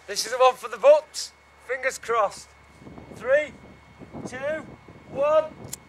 This is the one for the books. Fingers crossed. 3, 2, 1.